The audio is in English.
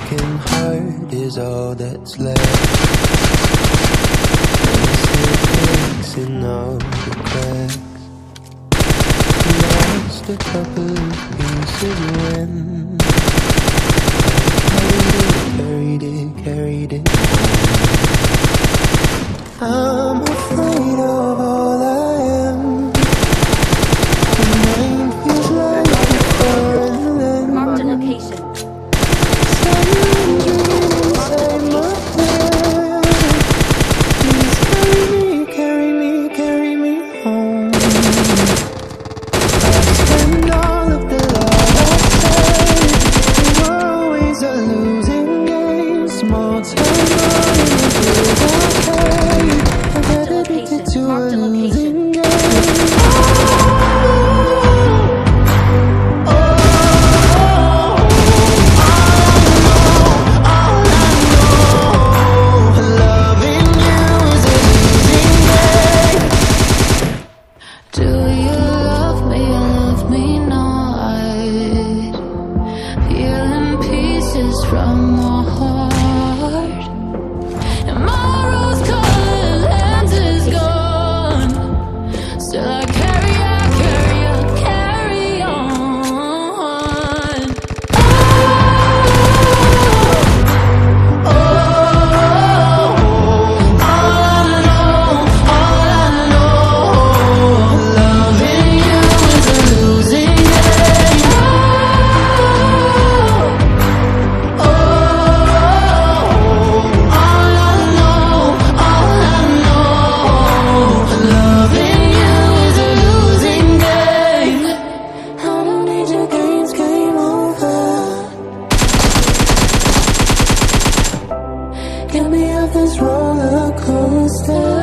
broken heart is all that's left. And still fixing all the cracks. Lost a couple of pieces when I carried it. I'm afraid of all I am. The mind feels like a foreign land. Marked a location. From my heart, and my rose-colored lens is gone. Still I carry on. All I know, loving you is a losing game. Get me off this roller coaster.